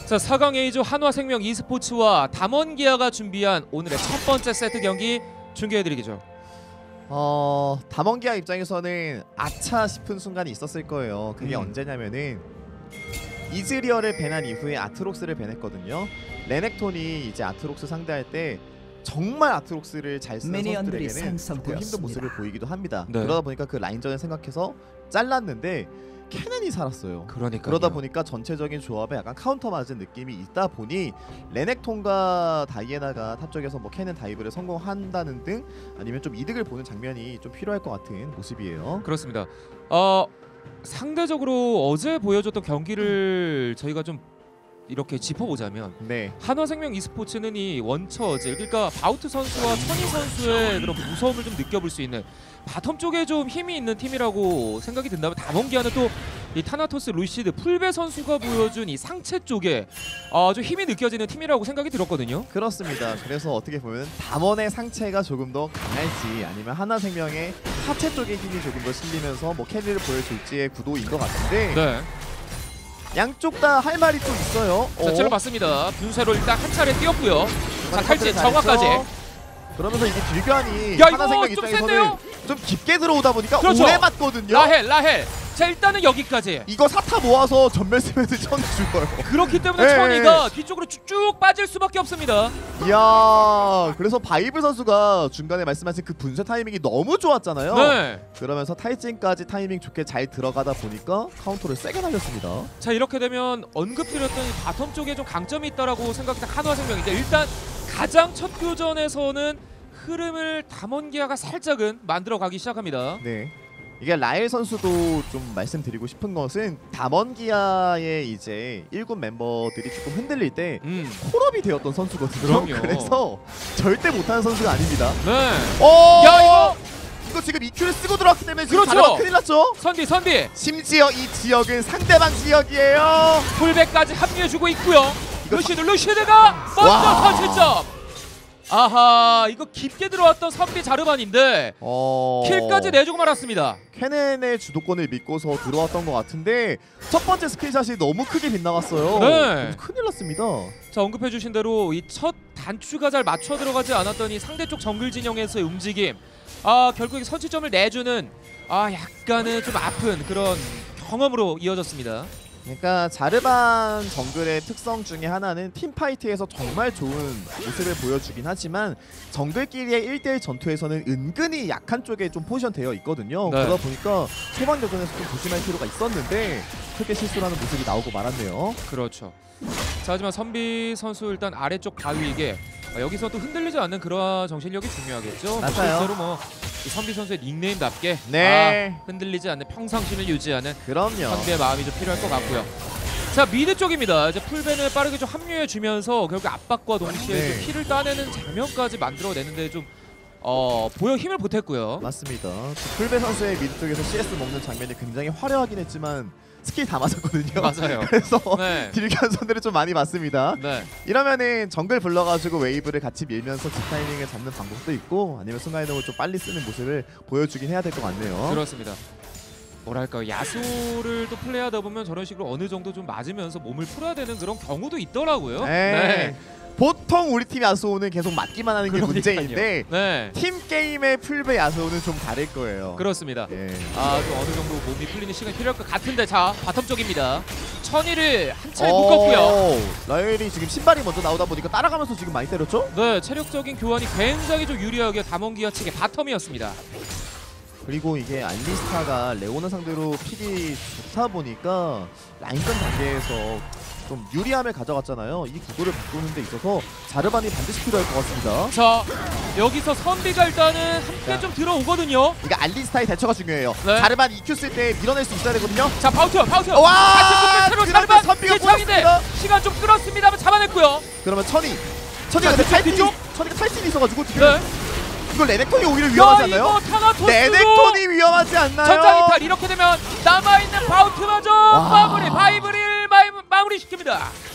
자, 4강 A조 한화생명 e스포츠와 담원기아가 준비한 오늘의 첫 번째 세트 경기 중계해드리겠죠. 담원기아 입장에서는 아차 싶은 순간이 있었을 거예요. 그게 언제냐면은 이즈리얼을 밴한 이후에 아트록스를 밴했거든요. 레넥톤이 이제 아트록스 상대할 때 정말 아트록스를 잘 쓰는 선수들에게는 조금 힘든 모습을 보이기도 합니다. 네. 그러다 보니까 그 라인전을 생각해서 잘랐는데 캐넨이 살았어요. 그러다 보니까 전체적인 조합에 약간 카운터 맞은 느낌이 있다 보니 레넥톤과 다이애나가 탑 쪽에서 뭐 캐넨 다이브를 성공한다는 등 아니면 좀 이득을 보는 장면이 좀 필요할 것 같은 모습이에요. 그렇습니다. 상대적으로 어제 보여줬던 경기를 저희가 좀 이렇게 짚어보자면 네. 한화생명 e스포츠는 이 원처질, 그러니까 바우트 선수와 천희 선수의 그런 무서움을 좀 느껴볼 수 있는 바텀 쪽에 좀 힘이 있는 팀이라고 생각이 든다면, 담원기아는 또 이 타나토스, 루시드, 풀베 선수가 보여준 이 상체 쪽에 좀 힘이 느껴지는 팀이라고 생각이 들었거든요. 그렇습니다. 그래서 어떻게 보면 담원의 상체가 조금 더 강할지 아니면 한화생명의 하체 쪽의 힘이 조금 더 실리면서 뭐 캐리를 보여줄지의 구도인 것 같은데 네. 양쪽 다 할 말이 좀 있어요. 자, 찔러봤습니다. 분쇄로 일단 한 차례 뛰었고요. 자, 탈진 정확까지. 그러면서 이게 딜견이 야, 한화생명 이거 좀 입장에서는 센데요? 좀 깊게 들어오다 보니까 그렇죠. 오래 맞거든요. 라헬. 자, 일단은 여기까지. 이거 사타 모아서 전멸 쓰면 천이 죽어요. 그렇기 때문에 네. 천이가 뒤쪽으로 쭉 빠질 수밖에 없습니다. 이야, 그래서 바이블 선수가 중간에 말씀하신 그 분쇄 타이밍이 너무 좋았잖아요. 네. 그러면서 탈진까지 타이밍 좋게 잘 들어가다 보니까 카운터를 세게 날렸습니다. 자, 이렇게 되면 언급드렸던 이 바텀 쪽에 좀 강점이 있다라고 생각했던 한화생명인데, 일단 가장 첫 교전에서는 흐름을 담원기아가 살짝은 만들어가기 시작합니다. 네. 이게 라엘 선수도 좀 말씀드리고 싶은 것은 담원기아의 이제 1군 멤버들이 조금 흔들릴 때 콜업이 되었던 선수거든요. 그럼요. 그래서 절대 못하는 선수가 아닙니다. 네. 야, 이거 지금 EQ를 쓰고 들어왔기 때문에 지금 그렇죠. 자르반 큰일 났죠? 선비 심지어 이 지역은 상대방 지역이에요. 풀백까지 합류해주고 있고요. 루시드가 먼저 선취점. 아하, 이거 깊게 들어왔던 선비 자르반인데 킬까지 내주고 말았습니다. 캐넨의 주도권을 믿고서 들어왔던 것 같은데 첫 번째 스크린샷이 너무 크게 빗나갔어요. 네. 큰일 났습니다. 자, 언급해주신 대로 이 첫 단추가 잘 맞춰 들어가지 않았던 이 상대 쪽 정글 진영에서의 움직임, 결국에 선취점을 내주는 약간은 좀 아픈 그런 경험으로 이어졌습니다. 그러니까 자르반 정글의 특성 중에 하나는 팀파이트에서 정말 좋은 모습을 보여주긴 하지만 정글끼리의 1대1 전투에서는 은근히 약한 쪽에 좀 포지션 되어 있거든요. 네. 그러다 보니까 소방교전에서 좀 조심할 필요가 있었는데 크게 실수를 하는 모습이 나오고 말았네요. 그렇죠. 자, 하지만 선비 선수 일단 아래쪽 바위에게 여기서 또 흔들리지 않는 그러한 정신력이 중요하겠죠. 맞아요. 실제로 이 선비 선수의 닉네임답게 네. 흔들리지 않는 평상심을 유지하는 그럼요. 선비의 마음이 좀 필요할 것 같고요. 자, 미드 쪽입니다. 이제 풀벤을 빠르게 좀 합류해주면서 결국 압박과 동시에 좀 킬을 따내는 장면까지 만들어내는데 좀 보여 힘을 보탰고요. 맞습니다. 풀베 선수의 미드 쪽에서 CS 먹는 장면이 굉장히 화려하긴 했지만 스킬 다 맞았거든요. 맞아요. 그래서 네. 딜견 선들을 좀 많이 맞습니다. 네. 이러면은 정글 불러가지고 웨이브를 같이 밀면서 집 타이밍을 잡는 방법도 있고 아니면 순간이동을 좀 빨리 쓰는 모습을 보여주긴 해야 될 것 같네요. 그렇습니다. 뭐랄까, 야수를 또 플레이하다 보면 저런 식으로 어느 정도 좀 맞으면서 몸을 풀어야 되는 그런 경우도 있더라고요. 네. 보통 우리 팀 야수호는 계속 맞기만 하는 게 문제인데 네. 팀 게임의 풀베 야수호는 좀 다를 거예요. 그렇습니다. 예. 좀 어느 정도 몸이 풀리는 시간이 필요할 것 같은데, 자, 바텀 쪽입니다. 천이를 한 차례 묶었고요. 라엘이 지금 신발이 먼저 나오다 보니까 따라가면서 지금 많이 때렸죠? 네, 체력적인 교환이 굉장히 좀 유리하게 담원기아 측의 바텀이었습니다. 그리고 이게 알리스타가 레오나 상대로 픽이 좋다 보니까 라인전 단계에서 좀 유리함을 가져갔잖아요. 이 구도를 바꾸는 데 있어서 자르반이 반드시 필요할 것 같습니다. 자, 여기서 선비가 일단은 함께 좀 들어오거든요. 이게 알리스타의 대처가 중요해요. 네. 자르반 EQ 쓸 때 밀어낼 수 있어야 되거든요. 자, 파우트. 와! 새로 그런데 자르반 선비가 대창인데 꼬였습니다. 시간 좀 끌었습니다만 잡아냈고요. 그러면 천이가 자, 근데 뒤쪽? 천이가 탈진이 있어가지고 지금 네. 이거 레넥톤이 오히려 위험하지 않나요? 이거 타나토스도 레넥톤이 위험하지 않나요? 전장 이탈. 이렇게 되면 남아있는 파우트마저 바이블을 마무리 시킵니다.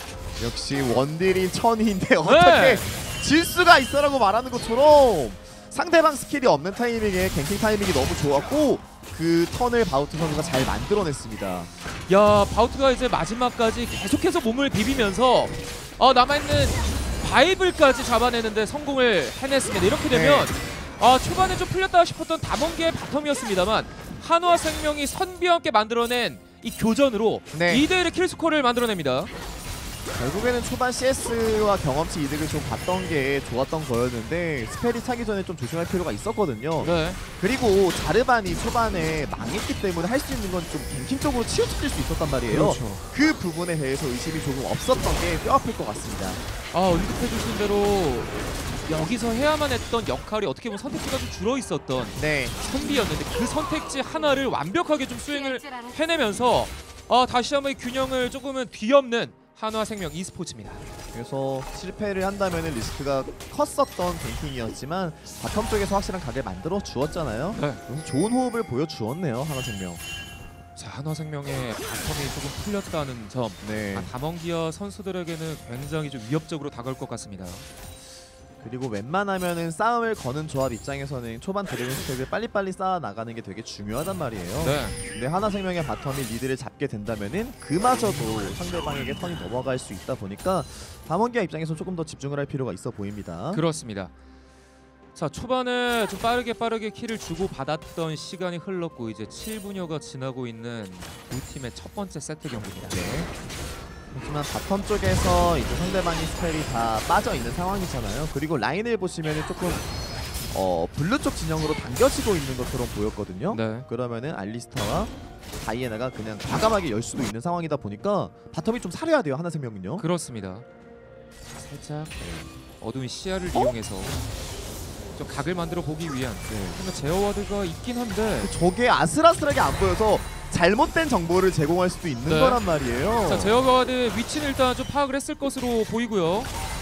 역시 원딜인 천이인데 어떻게 질 수가 있어라고 말하는 것처럼 상대방 스킬이 없는 타이밍에 갱킹 타이밍이 너무 좋았고 그 턴을 바우트 선수가 잘 만들어냈습니다. 야, 바우트가 이제 마지막까지 계속해서 몸을 비비면서 남아있는 바이블까지 잡아내는데 성공을 해냈습니다. 이렇게 되면 초반에 좀 풀렸다 싶었던 담원기의 바텀이었습니다만 한화생명이 선비와 함께 만들어낸 이 교전으로 2대1의 킬스코어를 만들어냅니다. 결국에는 초반 CS와 경험치 이득을 좀 봤던 게 좋았던 거였는데 스펠이 차기 전에 좀 조심할 필요가 있었거든요. 그리고 자르반이 초반에 망했기 때문에 할 수 있는 건 좀 갱킹 쪽으로 치우칠 수 있었단 말이에요. 그렇죠. 그 부분에 대해서 의심이 조금 없었던 게 뼈아플 것 같습니다. 언급해주신 대로 여기서 해야만 했던 역할이 어떻게 보면 선택지가 좀 줄어있었던 선비였는데 그 선택지 하나를 완벽하게 좀 수행을 해내면서 다시 한번 이 균형을 조금은 뒤엎는 한화생명 e스포츠입니다. 그래서 실패를 한다면 리스크가 컸었던 갱킹이었지만 바텀 쪽에서 확실한 각을 만들어 주었잖아요. 그래서 좋은 호흡을 보여주었네요, 한화생명. 자, 한화생명의 바텀이 조금 풀렸다는 점, 담원기아 선수들에게는 굉장히 좀 위협적으로 다가올 것 같습니다. 그리고 웬만하면은 싸움을 거는 조합 입장에서는 초반 드래곤 스택을 빨리빨리 쌓아 나가는 게 되게 중요하단 말이에요. 근데 하나생명의 바텀이 리드를 잡게 된다면은 그마저도 상대방에게 턴이 넘어갈 수 있다 보니까 담원기아 입장에서 조금 더 집중을 할 필요가 있어 보입니다. 그렇습니다. 자, 초반에 좀 빠르게 킬을 주고 받았던 시간이 흘렀고 이제 7분여가 지나고 있는 두 팀의 첫 번째 세트 경기입니다. 하지만 바텀 쪽에서 이제 상대방이 스펠이 다 빠져 있는 상황이잖아요. 그리고 라인을 보시면은 조금 블루 쪽 진영으로 당겨지고 있는 것처럼 보였거든요. 그러면은 알리스타와 다이애나가 그냥 과감하게 열 수도 있는 상황이다 보니까 바텀이 좀 사려야 돼요, 하나생명은요. 그렇습니다. 살짝 어두운 시야를 이용해서 좀 각을 만들어 보기 위한 제어와드가 있긴 한데 저게 아슬아슬하게 안 보여서 잘못된 정보를 제공할 수도 있는 거란 말이에요. 자, 제어와드 위치는 일단 좀 파악을 했을 것으로 보이고요.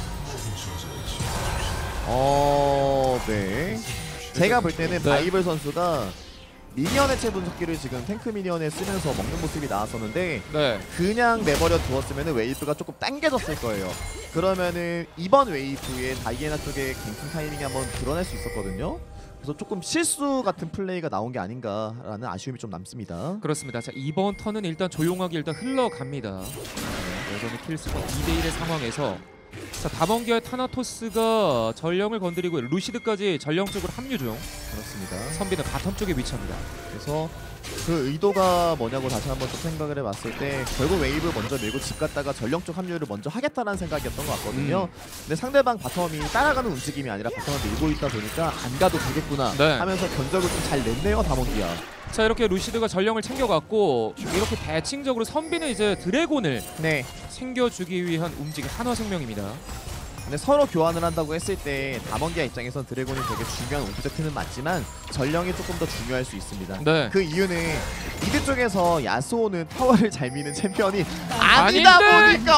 제가 볼 때는 바이블 선수가 미니언 해체 분석기를 지금 탱크 미니언에 쓰면서 먹는 모습이 나왔었는데 그냥 내버려 두었으면 웨이브가 조금 당겨졌을 거예요. 그러면은 이번 웨이브에 다이애나 쪽에 갱킹 타이밍이 한번 드러날 수 있었거든요. 그래서 조금 실수 같은 플레이가 나온 게 아닌가라는 아쉬움이 좀 남습니다. 그렇습니다. 자, 이번 턴은 일단 조용하게 일단 흘러갑니다. 여전히 킬스코어 2대1의 상황에서 자, 담원기아의 타나토스가 전령을 건드리고 루시드까지 전령 쪽으로 합류 중. 그렇습니다. 선비는 바텀 쪽에 위치합니다. 그래서 그 의도가 뭐냐고 다시 한번 좀 생각을 해봤을 때 결국 웨이브 먼저 밀고 집 갔다가 전령 쪽 합류를 먼저 하겠다라는 생각이었던 것 같거든요. 근데 상대방 바텀이 따라가는 움직임이 아니라 바텀을 밀고 있다 보니까 안 가도 되겠구나 하면서 견적을 좀 잘 냈네요, 담원기아. 자, 이렇게 루시드가 전령을 챙겨갔고 이렇게 대칭적으로 선비는 이제 드래곤을 챙겨주기 위한 움직임 한화생명입니다. 근데 서로 교환을 한다고 했을 때 담원기아 입장에선 드래곤이 되게 중요한 오브젝트는 맞지만 전령이 조금 더 중요할 수 있습니다. 그 이유는 미드 쪽에서 야스오는 타워를 잘 미는 챔피언이 아니다 보니까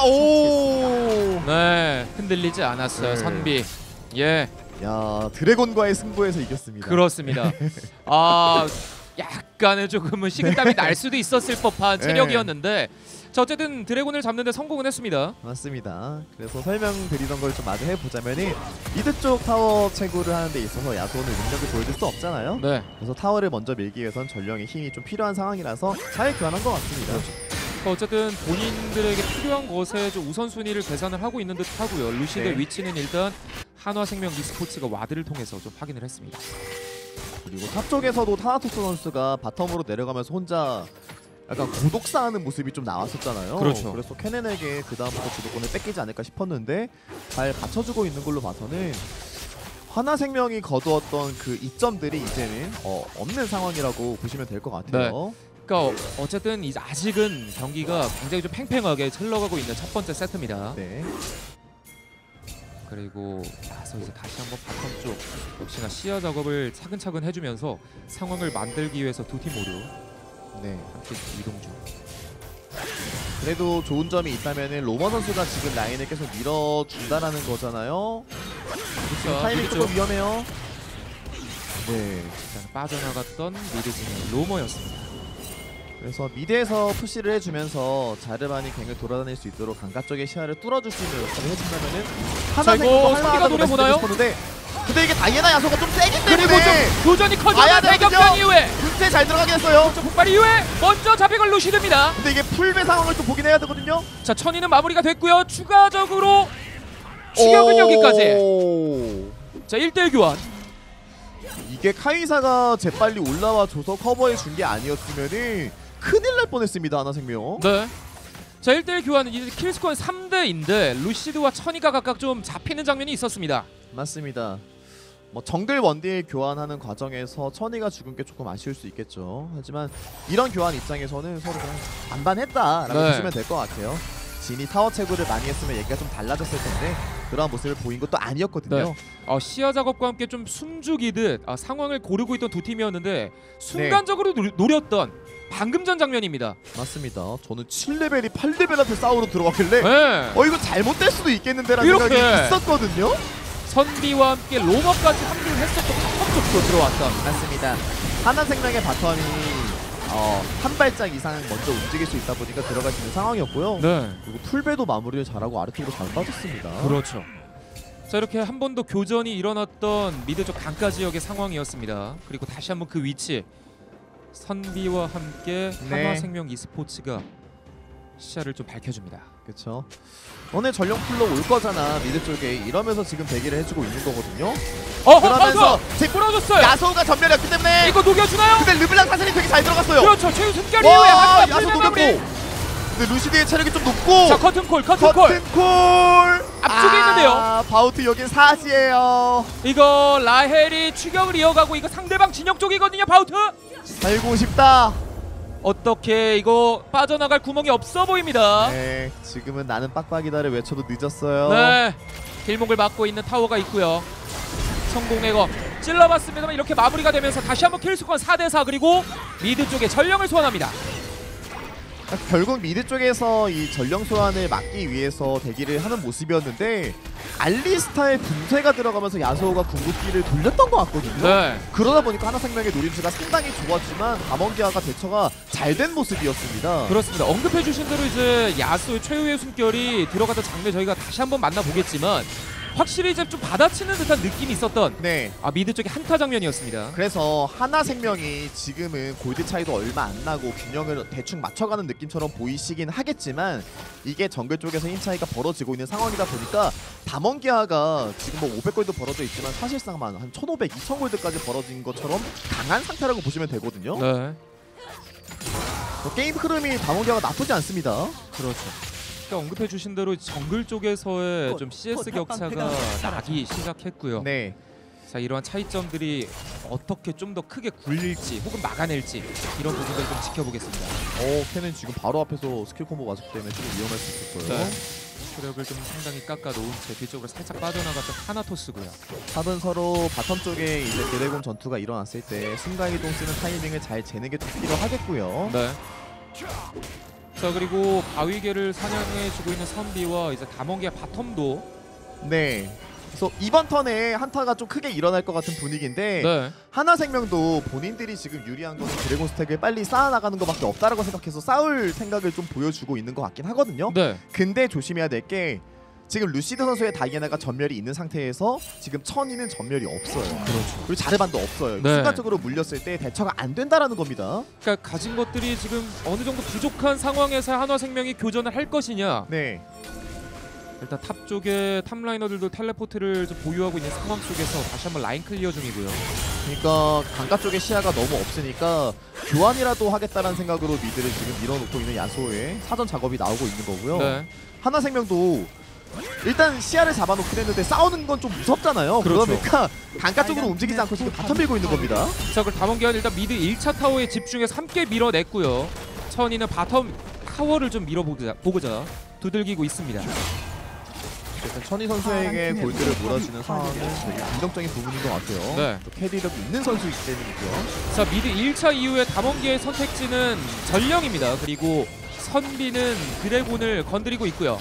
흔들리지 않았어요, 선비. 야, 드래곤과의 승부에서 이겼습니다. 그렇습니다. 약간은 조금은 식은땀이 날 수도 있었을 법한 체력이었는데 자, 어쨌든 드래곤을 잡는데 성공은 했습니다. 맞습니다. 그래서 설명드리던 걸 좀 마저 해보자면은 미드 쪽 타워 채굴을 하는 데 있어서 야수오는 능력을 보여줄 수 없잖아요. 그래서 타워를 먼저 밀기 위해선 전령의 힘이 좀 필요한 상황이라서 잘 교환한 것 같습니다. 어쨌든 본인들에게 필요한 것에 좀 우선순위를 계산을 하고 있는 듯 하고요. 루시드의 위치는 일단 한화생명 e스포츠가 와드를 통해서 좀 확인을 했습니다. 그리고 탑 쪽에서도 타나토스 선수가 바텀으로 내려가면서 혼자 약간 고독사하는 모습이 좀 나왔었잖아요. 그래서 케넨에게 그 다음부터 주도권을 뺏기지 않을까 싶었는데 잘 받쳐주고 있는 걸로 봐서는 하나생명이 거두었던 그 이점들이 이제는 없는 상황이라고 보시면 될 것 같아요. 그러니까 어쨌든 아직은 경기가 굉장히 좀 팽팽하게 흘러가고 있는 첫 번째 세트입니다. 그리고 나서 이제 다시 한번 바텀 쪽 역시나 시야 작업을 차근차근 해주면서 상황을 만들기 위해서 두 팀 모두 함께 이동 중. 그래도 좋은 점이 있다면은 로머 선수가 지금 라인을 계속 밀어준다라는 거잖아요. 지금 타이밍이 조금 위험해요. 빠져나갔던 미드 진영 로머였습니다. 그래서 미드에서 푸시를 해주면서 자르반이 갱을 돌아다닐 수 있도록 강가 쪽의 시야를 뚫어줄 수 있는 역할을 해준다면은 하나생명도 할만하다고 말씀드리고 싶었는데 근데 이게 다이애나 야소가 좀 세기 그리고 때문에 좀 도전이 와야 커지는 대격변 이후에 근데 잘 들어가긴 했어요. 폭발 이후에 먼저 잡히걸 루시드입니다. 근데 이게 풀배 상황을 좀 보긴 해야 되거든요. 자, 천이는 마무리가 됐고요. 추가적으로 추격은 여기까지. 자, 1대1 교환. 이게 카이사가 재빨리 올라와줘서 커버해준 게 아니었으면은 큰일 날 뻔했습니다. 하나생명. 네. 자, 1대1 교환은 이제 킬스코어는 3대인데 루시드와 천이가 각각 좀 잡히는 장면이 있었습니다. 맞습니다. 뭐 정글 원딜 교환하는 과정에서 천이가 죽은 게 조금 아쉬울 수 있겠죠. 하지만 이런 교환 입장에서는 서로 그냥 반반했다라고 보시면 될 것 같아요. 진이 타워 채굴을 많이 했으면 얘기가 좀 달라졌을 텐데 그러한 모습을 보인 것도 아니었거든요. 네. 시야 작업과 함께 좀 숨죽이듯 상황을 고르고 있던 두 팀이었는데 순간적으로 노렸던 방금 전 장면입니다. 맞습니다. 저는 7레벨이 8레벨한테 싸우러 들어갔길래 이거 잘못될 수도 있겠는데라는 이렇게. 생각이 있었거든요. 선비와 함께 로머까지 합류를 했었던 바텀 쪽으로 들어왔던. 맞습니다. 하나생명의 바텀이 한 발짝 이상 먼저 움직일 수 있다 보니까 들어갈 수 있는 상황이었고요. 네. 그리고 풀배도 마무리를 잘하고 아래쪽으로 잘 빠졌습니다. 그렇죠. 자, 이렇게 한 번 더 교전이 일어났던 미드 쪽 강가 지역의 상황이었습니다. 그리고 다시 한번 그 위치 선비와 함께 한화생명 e스포츠가 시야를 좀 밝혀줍니다. 그렇죠. 오늘 전령 풀로 올 거잖아 미드 쪽에 이러면서 지금 대기를 해주고 있는 거거든요. 그러면서 지금 부러졌어요. 야소가 전멸이었기 때문에 이거 녹여주나요? 근데 르블랑 사슬이 되게 잘 들어갔어요. 그렇죠. 최후 숨결 이후에 야소 녹였고. 근데 루시드의 체력이 좀 높고. 자, 커튼콜. 앞쪽에 있는데요. 바우트 여긴 사시예요. 이거 라헬이 추격을 이어가고 이거 상대방 진영 쪽이거든요. 바우트. 살고 싶다. 어떻게 이거 빠져나갈 구멍이 없어 보입니다. 네, 지금은 나는 빡빡이다를 외쳐도 늦었어요. 네, 길목을 막고 있는 타워가 있고요. 성공내거 찔러봤습니다만 이렇게 마무리가 되면서 다시 한번 킬스코어 4대4 그리고 미드 쪽에 전령을 소환합니다. 결국 미드 쪽에서 이 전령 소환을 막기 위해서 대기를 하는 모습이었는데 알리스타의 분쇄가 들어가면서 야소가 궁극기를 돌렸던 것 같거든요. 네. 그러다 보니까 하나생명의 노림수가 상당히 좋았지만 다mon기아가 대처가 잘 된 모습이었습니다. 그렇습니다. 언급해주신 대로 이제 야소의 최후의 숨결이 들어가던 장면 저희가 다시 한번 만나보겠지만 확실히 이제 좀 받아치는 듯한 느낌이 있었던 미드 쪽의 한타 장면이었습니다. 그래서 하나생명이 지금은 골드 차이도 얼마 안 나고 균형을 대충 맞춰가는 느낌처럼 보이시긴 하겠지만 이게 정글 쪽에서 힘 차이가 벌어지고 있는 상황이다 보니까 다mon기아가 지금 뭐 500골드 벌어져 있지만 사실상만 한 1500, 2000골드까지 벌어진 것처럼 강한 상태라고 보시면 되거든요. 네. 게임 흐름이 다몬기아가 나쁘지 않습니다. 그렇죠. 언급해주신 대로 정글 쪽에서의 좀 CS 격차가 나기 시작했고요. 네. 자, 이러한 차이점들이 어떻게 좀 더 크게 굴릴지 혹은 막아낼지 이런 부분들 좀 지켜보겠습니다. 캔은 지금 바로 앞에서 스킬 콤보 맞았기 때문에 좀 위험할 수 있을 거예요. 체력을 좀 상당히 깎아놓은 채 뒤쪽으로 살짝 빠져나갔던 타나토스고요. 탑은 서로 바텀 쪽에 이제 드래곤 전투가 일어났을 때 순간이동 쓰는 타이밍을 잘 재는 게 좀 필요하겠고요. 네. 자, 그리고 바위개를 사냥해주고 있는 선비와 이제 다몬기아 바텀도 그래서 이번 턴에 한타가 좀 크게 일어날 것 같은 분위기인데 하나생명도 본인들이 지금 유리한 것은 드래곤 스택을 빨리 쌓아나가는 것밖에 없다라고 생각해서 싸울 생각을 좀 보여주고 있는 것 같긴 하거든요. 근데 조심해야 될 게 지금 루시드 선수의 다이애나가 전멸이 있는 상태에서 지금 천이는 전멸이 없어요. 그렇죠. 그리고 자르반도 없어요. 순간적으로 물렸을 때 대처가 안 된다라는 겁니다. 그러니까 가진 것들이 지금 어느 정도 부족한 상황에서 한화생명이 교전을 할 것이냐. 일단 탑 쪽에 탑라이너들도 텔레포트를 좀 보유하고 있는 상황 속에서 다시 한번 라인 클리어 중이고요. 그러니까 강가 쪽에 시야가 너무 없으니까 교환이라도 하겠다는 생각으로 미드를 지금 밀어놓고 있는 야소의 사전 작업이 나오고 있는 거고요. 하나생명도 일단 시야를 잡아놓긴 했는데 싸우는 건 좀 무섭잖아요. 그러니까 강가 쪽으로 움직이지 않고 지금 바텀 밀고 있는 겁니다. 자, 그럼 다몬기아는 일단 미드 1차 타워에 집중해서 함께 밀어냈고요. 천이는 바텀 타워를 좀 밀어보고자 두들기고 있습니다. 일단 천이 선수에게 골드를 몰아주는 상황은 되게 안정적인 부분인 것 같아요. 또 캐리력이 있는 선수이기 때문이죠. 자, 미드 1차 이후에 다몬기아의 선택지는 전령입니다. 그리고 선비는 드래곤을 건드리고 있고요.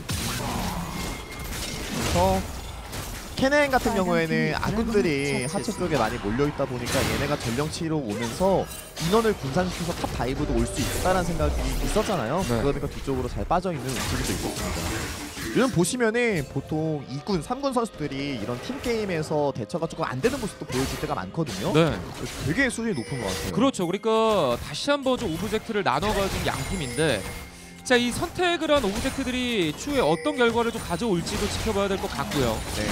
그래서 캐넨 같은 경우에는 아군들이 하체 쪽에 많이 몰려있다 보니까 얘네가 전령치로 오면서 인원을 분산시켜서 탑 다이브도 올 수 있다는 생각이 있었잖아요. 그러니까 뒤쪽으로 잘 빠져있는 움직임도 있었습니다. 요즘 보시면은 보통 2군, 3군 선수들이 이런 팀 게임에서 대처가 조금 안 되는 모습도 보여줄 때가 많거든요. 네. 되게 수준이 높은 것 같아요. 그렇죠. 그러니까 다시 한번 좀 오브젝트를 나눠가진 양 팀인데, 자, 이 선택을 한 오브젝트들이 추후에 어떤 결과를 좀 가져올지도 지켜봐야 될 것 같고요. 네.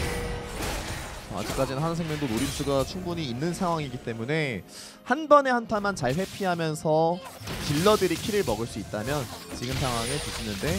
아직까지는 하나생명도 노림수가 충분히 있는 상황이기 때문에 한 번에 한타만 잘 회피하면서 딜러들이 킬을 먹을 수 있다면 지금 상황에 붙이는데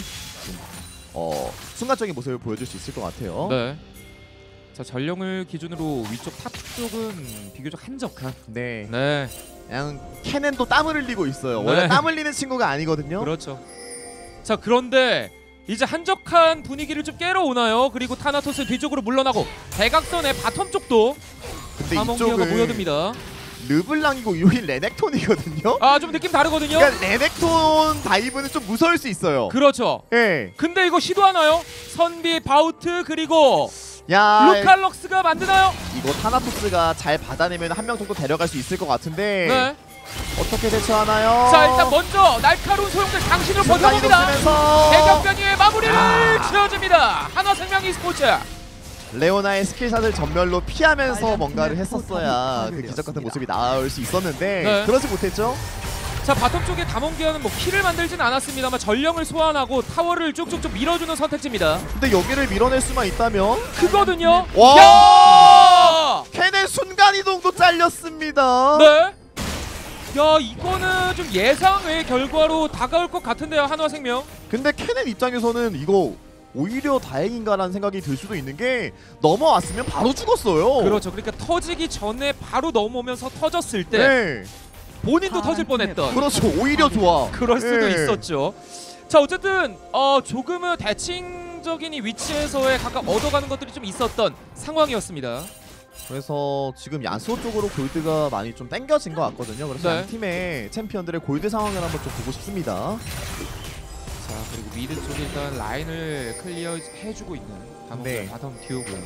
순간적인 모습을 보여줄 수 있을 것 같아요. 네. 자, 전령을 기준으로 위쪽 탑 쪽은 비교적 한적한. 네. 네. 그냥 캐넨도 땀을 흘리고 있어요. 네. 원래 땀 흘리는 친구가 아니거든요. 그렇죠. 자, 그런데 이제 한적한 분위기를 좀 깨러 오나요? 그리고 타나토스 뒤쪽으로 물러나고 대각선의 바텀 쪽도 근데 다몽기어가 이쪽은 모여듭니다. 르블랑이고 여기 레넥톤이거든요. 아, 좀 느낌 다르거든요. 그러니까 레넥톤 다이브는 좀 무서울 수 있어요. 그렇죠. 예. 근데 이거 시도하나요? 선비, 바우트 그리고 야, 루칼럭스가 만드나요? 이거 타나토스가 잘 받아내면 한 명 정도 데려갈 수 있을 것 같은데 네. 어떻게 대처하나요? 자, 일단 먼저 날카로운 소용들 당신으로 순간이 버텨봅니다. 높으면서 대격변이의 마무리를 지어줍니다. 한화생명 e스포츠. 레오나의 스킬샷을 전멸로 피하면서 뭔가를 했었어야 그 기적 같은 모습이 나올 수 있었는데 네. 그러지 못했죠. 자, 바텀 쪽에 다몽기어는 뭐 킬을 만들진 않았습니다만 전령을 소환하고 타워를 쭉쭉쭉 밀어주는 선택지입니다. 근데 여기를 밀어낼 수만 있다면 크거든요. 와! 야! 캐넨 순간이동도 잘렸습니다. 네. 야, 이거는 좀 예상 외의 결과로 다가올 것 같은데요, 한화생명. 근데 캐넨 입장에서는 이거 오히려 다행인가라는 생각이 들 수도 있는 게 넘어왔으면 바로 죽었어요. 그렇죠. 그러니까 터지기 전에 바로 넘어오면서 터졌을 때 네. 본인도 터질 뻔했던. 그렇죠. 오히려 좋아. 그럴 수도 네. 있었죠. 자, 어쨌든 조금은 대칭적인 이 위치에서의 각각 얻어가는 것들이 좀 있었던 상황이었습니다. 그래서 지금 야수호 쪽으로 골드가 많이 좀 땡겨진 것 같거든요. 그래서 네. 양 팀의 챔피언들의 골드 상황을 한번 좀 보고 싶습니다. 자, 그리고 미드 쪽에 일단 라인을 클리어 해주고 있는 다몽기어 네. 바텀 듀오고요.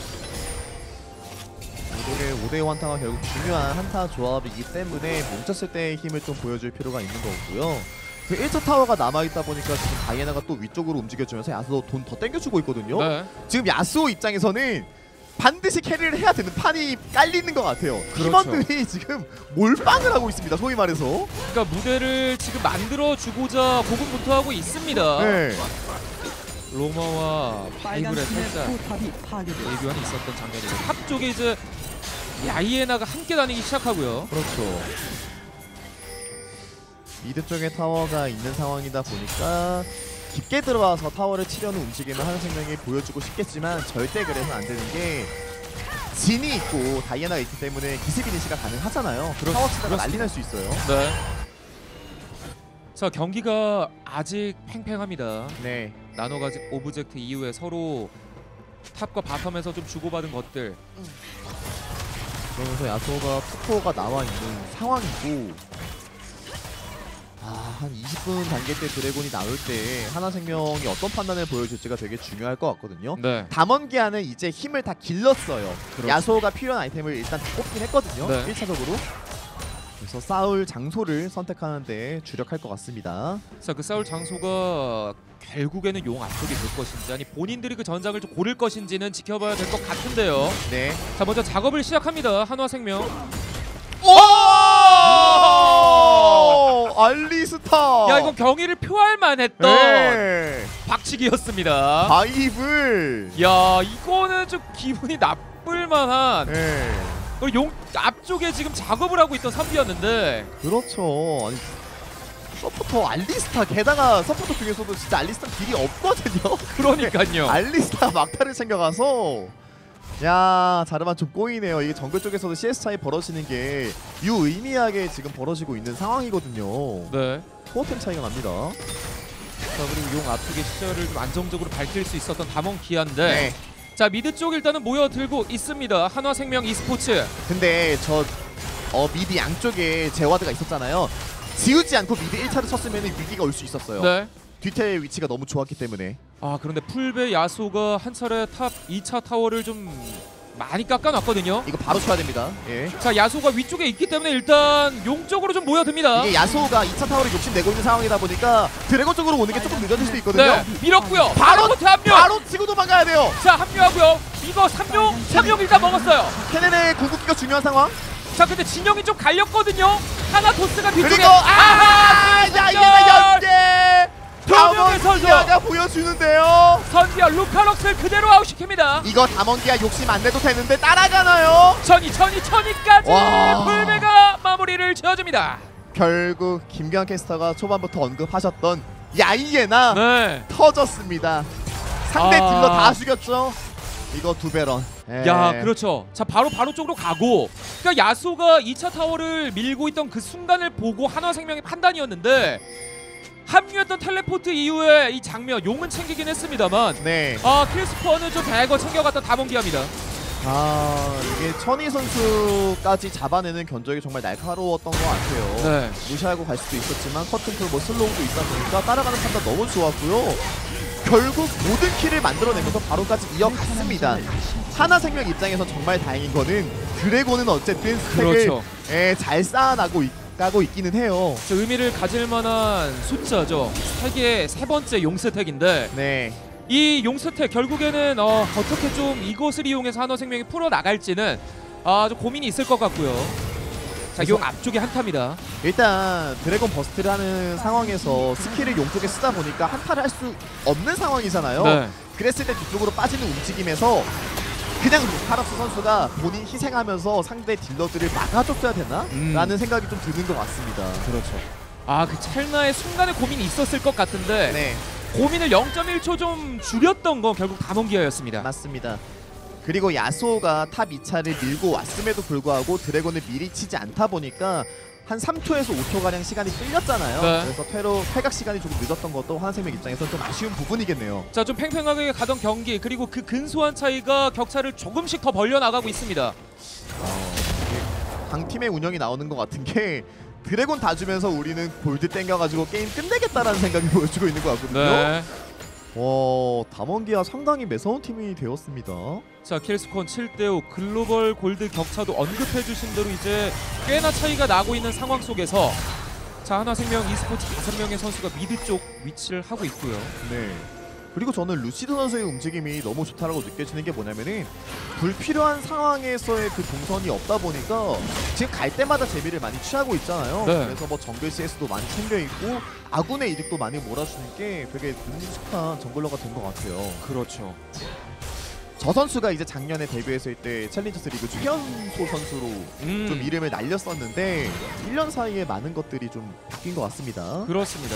이들의 5대5 한타가 결국 중요한 한타 조합이기 때문에 뭉쳤을 때의 힘을 좀 보여줄 필요가 있는 거고요. 그 1차 타워가 남아있다 보니까 지금 다이애나가 또 위쪽으로 움직여주면서 야수호 돈 더 땡겨주고 있거든요. 네. 지금 야수호 입장에서는 반드시 캐리를 해야 되는 판이 깔리는 것 같아요. 그렇죠. 팀원들이 지금 몰빵을 하고 있습니다. 소위 말해서. 그러니까 무대를 지금 만들어주고자 고군분투하고 있습니다. 네. 로마와 빨간 바이블의 팀의 살짝 포탑이 파괴되었습니다. 대교환이 있었던 장면이고 탑 쪽에 이제 야이에나가 함께 다니기 시작하고요. 그렇죠. 미드 쪽에 타워가 있는 상황이다 보니까 깊게 들어와서 타워를 치려는 움직임을 하는 생명이 보여주고 싶겠지만 절대 그래서는 안 되는 게 진이 있고 다이애나가 있기 때문에 기습이니시가 가능하잖아요. 타워 치다가 난리 날 수 있어요. 네. 자, 경기가 아직 팽팽합니다. 네. 나노가지 오브젝트 이후에 서로 탑과 바텀에서 좀 주고받은 것들. 그러면서 야소가 투코어가 나와 있는 상황이고 한 20분 단계 때 드래곤이 나올 때 하나생명이 어떤 판단을 보여줄지가 되게 중요할 것 같거든요. 네. 담원기아는 이제 힘을 다 길렀어요. 그렇죠. 야소가 필요한 아이템을 일단 다 뽑긴 했거든요. 네. 1차적으로. 그래서 싸울 장소를 선택하는 데 주력할 것 같습니다. 자, 그 싸울 장소가 결국에는 용 앞쪽이 될 것인지 아니 본인들이 그 전장을 좀 고를 것인지는 지켜봐야 될 것 같은데요. 네. 자, 먼저 작업을 시작합니다. 한화생명. 오! 알리스타. 야, 이건 경기를 표할 만했던 네. 박치기였습니다. 바이블. 야, 이거는 좀 기분이 나쁠 만한. 네. 용 앞쪽에 지금 작업을 하고 있던 선비였는데. 그렇죠. 아니 서포터 알리스타 게다가 서포터 중에서도 진짜 알리스타 딜이 없거든요. 그러니까요. 알리스타 막타를 챙겨가서 야 자르만 좀 꼬이네요. 이게 정글 쪽에서도 CS 차이 벌어지는 게 유의미하게 지금 벌어지고 있는 상황이거든요. 네. 토템 차이가 납니다. 자, 그리고 용 앞쪽의 시절을 좀 안정적으로 밝힐 수 있었던 다몽기아인데. 네. 자, 미드 쪽 일단은 모여들고 있습니다. 한화생명 e스포츠. 근데 저 미드 양쪽에 제와드가 있었잖아요. 지우지 않고 미드 1차를 쳤으면 위기가 올 수 있었어요. 네. 뒤태의 위치가 너무 좋았기 때문에. 아, 그런데 풀베 야소가 한 차례 탑 2차 타워를 좀 많이 깎아놨거든요. 이거 바로 쳐야 됩니다. 예. 자, 야소가 위쪽에 있기 때문에 일단 용 쪽으로 좀 모여듭니다. 이게 야소가 2차 타워를 욕심내고 있는 상황이다 보니까 드래곤 쪽으로 오는 게 조금 늦어질 수도 있거든요. 네, 밀었고요. 바로 합류. 바로 치고 도망가야 돼요. 자, 합류하고요. 이거 3용 일단 먹었어요. 케넨의 궁극기가 중요한 상황. 자, 근데 진영이 좀 갈렸거든요. 타나토스가 뒤쪽에. 그리고 야 이게 연계 두 명의 선수. 다몬기아가 보여주는데요. 선기와 루카럭스를 그대로 아웃시킵니다. 이거 다몬기아 욕심 안 내도 되는데 따라가나요? 천이까지 와. 불배가 마무리를 지어줍니다. 결국 김경환 캐스터가 초반부터 언급하셨던 야이에나 네. 터졌습니다. 상대 딜러 다 죽였죠. 이거 두 배런. 야, 그렇죠. 자, 바로 쪽으로 가고, 그러니까 야수가 2차 타워를 밀고 있던 그 순간을 보고 한화생명의 판단이었는데, 합류했던 텔레포트 이후에 이 장면 용은 챙기긴 했습니다만, 네. 킬스코어는 좀 대거 챙겨갔던 다몬기아입니다. 이게 천희 선수까지 잡아내는 견적이 정말 날카로웠던 것 같아요. 네. 무시하고 갈 수도 있었지만 커튼풀 슬로우도 있다 보니까 따라가는 판단 너무 좋았고요. 결국 모든 킬을 만들어내면서 바로까지 이어갔습니다. 하나생명 입장에서 정말 다행인 거는 드래곤은 어쨌든 스택을 그렇죠. 잘 쌓아나고 있기는 해요. 의미를 가질 만한 숫자죠. 세계의 세 번째 용스택인데, 네. 이 용스택 결국에는 어떻게 좀 이것을 이용해서 한화생명이 풀어나갈지는 좀 고민이 있을 것 같고요. 자, 용 앞쪽에 한타입니다. 일단 드래곤 버스트를 하는 상황에서 스킬을 용 쪽에 쓰다 보니까 한타를 할 수 없는 상황이잖아요. 네. 그랬을 때 뒤쪽으로 빠지는 움직임에서 그냥 루카락스 선수가 본인 희생하면서 상대 딜러들을 막아줬어야 되나? 라는 생각이 좀 드는 것 같습니다. 그렇죠. 그 찰나의 순간의 고민이 있었을 것 같은데, 네. 고민을 0.1초 좀 줄였던 건 결국 다몬기아였습니다. 맞습니다. 그리고 야소가 탑 2차를 밀고 왔음에도 불구하고 드래곤을 미리 치지 않다 보니까 한 3초에서 5초가량 시간이 끌렸잖아요. 네. 그래서 퇴각 시간이 조금 늦었던 것도 한화생명 입장에서 좀 아쉬운 부분이겠네요. 자, 좀 팽팽하게 가던 경기, 그리고 그 근소한 차이가 격차를 조금씩 더 벌려나가고 있습니다. 강팀의 운영이 나오는 것 같은 게 드래곤 다 주면서 우리는 골드 땡겨가지고 게임 끝내겠다라는 생각이 보여주고 있는 것 같거든요. 네. 다몬기아 상당히 매서운 팀이 되었습니다. 자, 킬스콘 7대5 글로벌 골드 격차도 언급해주신 대로 이제 꽤나 차이가 나고 있는 상황 속에서, 자, 한화생명 e스포츠 5명의 선수가 미드 쪽 위치를 하고 있고요. 네. 그리고 저는 루시드 선수의 움직임이 너무 좋다라고 느껴지는 게 뭐냐면은 불필요한 상황에서의 그 동선이 없다 보니까 지금 갈 때마다 재미를 많이 취하고 있잖아요. 네. 그래서 뭐 정글 CS도 많이 챙겨 있고 아군의 이득도 많이 몰아주는 게 되게 능숙한 정글러가 된 것 같아요. 그렇죠. 저 선수가 이제 작년에 데뷔했을 때 챌린저스 리그 최연소 선수로 좀 이름을 날렸었는데 1년 사이에 많은 것들이 좀 바뀐 것 같습니다. 그렇습니다.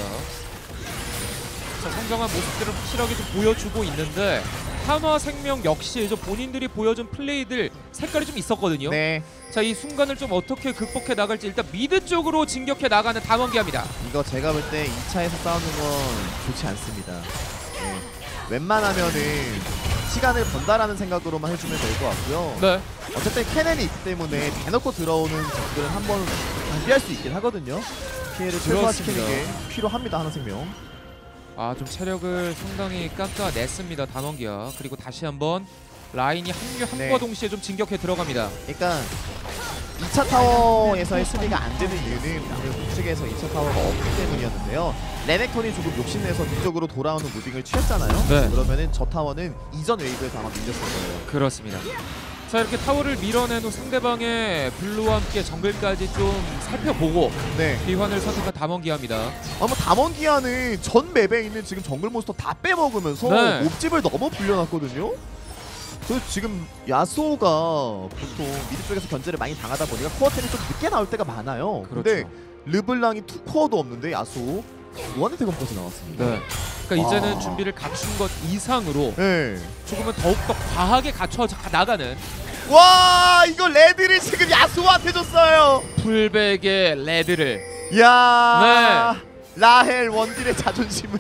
자, 성장한 모습들을 확실하게 좀 보여주고 있는데, 한화생명 역시 좀 본인들이 보여준 플레이들 색깔이 좀 있었거든요. 네. 자, 이 순간을 좀 어떻게 극복해 나갈지 일단 미드 쪽으로 진격해 나가는 다몬기아입니다. 이거 제가 볼 때 2차에서 싸우는 건 좋지 않습니다. 네. 웬만하면은 시간을 번다라는 생각으로만 해주면 될 것 같고요. 네. 어쨌든 캐넨이 있기 때문에 대놓고 들어오는 적들은 한번 피할 수 있긴 하거든요. 피해를 최소화시키는 게 필요합니다, 한화생명. 좀 체력을 상당히 깎아냈습니다, 다몬기아. 그리고 다시 한번 라인이 합류함과 동시에 좀 진격해 들어갑니다. 그러니까 2차 타워에서의 수비가 안 되는 이유는 우측에서 2차 타워가 없기 때문이었는데요. 레넥톤이 조금 욕심내서 뒤쪽으로 돌아오는 무빙을 취했잖아요. 네. 그러면은 저 타워는 이전 웨이브에서 아마 밀렸을 거예요. 그렇습니다. 자, 이렇게 타워를 밀어낸 후 상대방의 블루와 함께 정글까지 좀 살펴보고 비환을 선택한 다몬기아입니다. 다몬기아는 전 맵에 있는 지금 정글 몬스터 다 빼먹으면서 몹집을 너무 불려놨거든요. 그래서 지금 야소가 보통 미드 쪽에서 견제를 많이 당하다 보니까 코어템이 좀 늦게 나올 때가 많아요. 그렇죠. 근데 르블랑이 2코어도 없는데 야소 무한의 대검까지 나왔습니다. 네. 그러니까 이제는 준비를 갖춘 것 이상으로 조금은 더욱더 과하게 갖춰 나가는. 와, 이거 레드를 지금 야수한테 줬어요. 풀백의 레드를. 야, 라헬 원딜의 자존심은.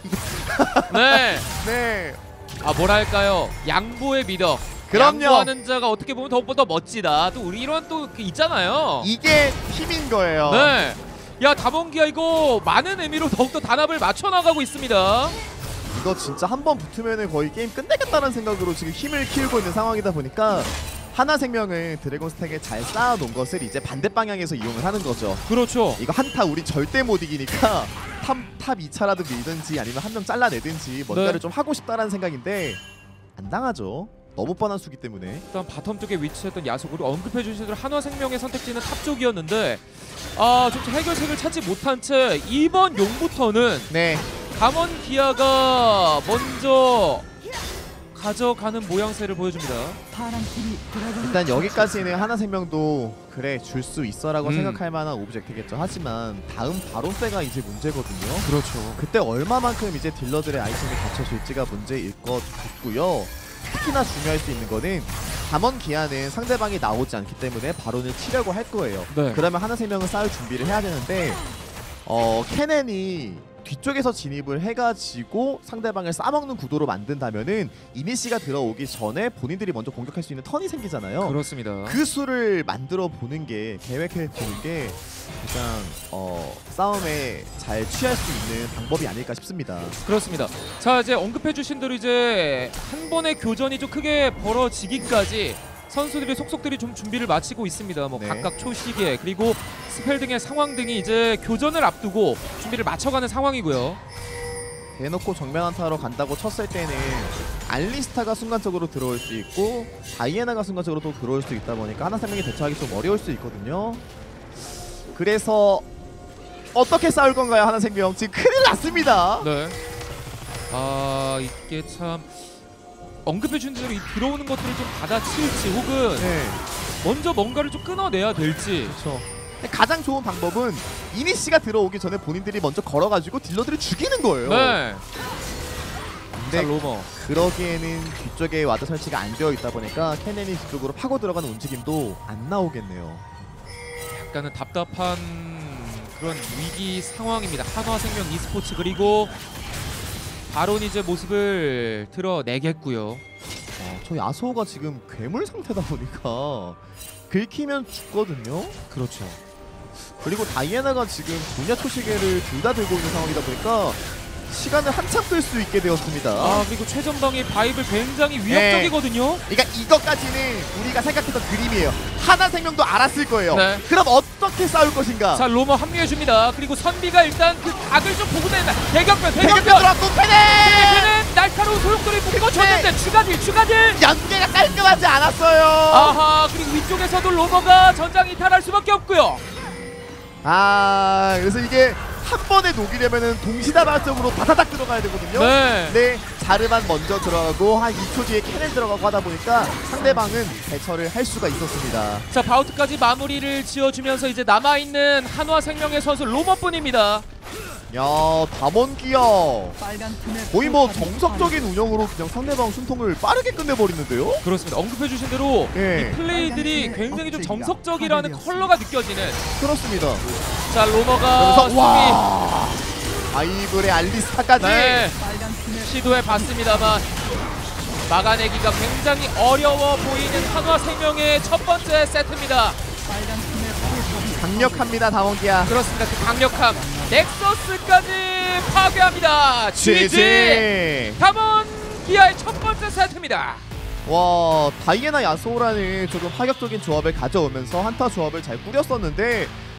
네. 뭐랄까요, 양보의 미덕. 그럼요. 양보하는 자가 어떻게 보면 더욱더 멋지다. 또 우리 이런 또 있잖아요. 이게 팀인 거예요. 네. 야, 다몬기아 이거 많은 의미로 더욱더 단합을 맞춰 나가고 있습니다. 이거 진짜 한 번 붙으면 거의 게임 끝내겠다는 생각으로 지금 힘을 키우고 있는 상황이다 보니까 하나생명은 드래곤 스택에 잘 쌓아놓은 것을 이제 반대 방향에서 이용을 하는 거죠. 그렇죠. 이거 한타 우리 절대 못 이기니까 탑 2차라도 밀든지 아니면 한 명 잘라내든지 뭔가를 네. 좀 하고 싶다라는 생각인데 안 당하죠. 너무 뻔한 수기 때문에. 일단 바텀 쪽에 위치했던 야수 그리고 언급해주신 대로 한화생명의 선택지는 탑 쪽이었는데 좀 해결책을 찾지 못한 채 이번 용부터는 네. 감원 기아가 먼저 가져가는 모양새를 보여줍니다. 일단 여기까지는 하나생명도 그래 줄 수 있어라고 생각할 만한 오브젝트겠죠. 하지만 다음 바론세가 이제 문제거든요. 그렇죠. 그때 얼마만큼 이제 딜러들의 아이템이 갖춰질지가 문제일 것 같고요. 특히나 중요할 수 있는 거는 감원 기아는 상대방이 나오지 않기 때문에 바론을 치려고 할 거예요. 네. 그러면 하나생명은 싸울 준비를 해야 되는데 케넨이 뒤쪽에서 진입을 해가지고 상대방을 싸먹는 구도로 만든다면은 이니시가 들어오기 전에 본인들이 먼저 공격할 수 있는 턴이 생기잖아요. 그렇습니다. 그 수를 만들어 보는 게 계획해 보는 게 가장 싸움에 잘 취할 수 있는 방법이 아닐까 싶습니다. 그렇습니다. 자 이제 언급해주신 대로 이제 한 번의 교전이 좀 크게 벌어지기까지 선수들이 속속들이 좀 준비를 마치고 있습니다. 뭐 네. 각각 초시계 그리고 스펠 등의 상황 등이 이제 교전을 앞두고 준비를 맞춰가는 상황이고요. 대놓고 정면 한타로 간다고 쳤을 때는 알리스타가 순간적으로 들어올 수 있고 다이애나가 순간적으로 또 들어올 수 있다 보니까 하나생명이 대처하기 좀 어려울 수 있거든요. 그래서 어떻게 싸울 건가요, 하나생명? 지금 큰일 났습니다. 네. 이게 참 언급해준 대로 이 들어오는 것들을 좀 받아칠지 혹은 네. 먼저 뭔가를 좀 끊어내야 될지. 그렇죠. 가장 좋은 방법은 이니시가 들어오기 전에 본인들이 먼저 걸어가지고 딜러들을 죽이는 거예요. 네. 근데 자, 로머. 그러기에는 뒤쪽에 와드 설치가 안 되어 있다 보니까 케넨이 뒤쪽으로 파고 들어가는 움직임도 안 나오겠네요. 약간은 답답한 그런 위기 상황입니다. 한화생명 e스포츠 그리고 바론이 이제 모습을 드러내겠고요. 저 야소가 지금 괴물 상태다 보니까 긁히면 죽거든요. 그렇죠. 그리고 다이애나가 지금 분야 초시계를 둘 다 들고 있는 상황이다 보니까 시간을 한참 끌 수 있게 되었습니다. 그리고 최전방의 바이블 굉장히 위협적이거든요. 그러니까 이것까지는 우리가 생각했던 그림이에요. 하나생명도 알았을 거예요. 네. 그럼 어떻게 싸울 것인가? 자, 로머 합류해줍니다. 그리고 선비가 일단 그 각을 좀 보고 다닌다. 대격변! 들어왔고 페넨! 날카로운 소용돌이 묶어줬는데 추가딜! 연계가 깔끔하지 않았어요. 아하, 그리고 위쪽에서도 로머가 전장 이탈할 수밖에 없고요. 그래서 이게 한 번에 녹이려면은 동시다발적으로 다다닥 들어가야 되거든요. 네. 자르만 먼저 들어가고 한 2초 뒤에 캐넨 들어가고 하다 보니까 상대방은 대처를 할 수가 있었습니다. 자, 바우트까지 마무리를 지어주면서 이제 남아있는 한화생명의 선수 로머뿐입니다. 야, 담원기야 거의 뭐 정석적인 운영으로 그냥 상대방 숨통을 빠르게 끝내버리는데요? 그렇습니다. 언급해주신 대로 네. 이 플레이들이 굉장히 좀 정석적이라는 컬러가 느껴지는. 그렇습니다. 자, 로머가 그래서 와 바이블의 알리스타까지. 네. 시도해봤습니다만 막아내기가 굉장히 어려워 보이는 한화생명의 첫 번째 세트입니다. 강력합니다, 담원기야. 그렇습니다. 그 강력함 넥서스까지 파괴합니다. GG! 담원 기아의 첫 번째 세트입니다. 와, 다이애나 야소라는 조금 파격적인 조합을 가져오면서 한타 조합을 잘 꾸렸었는데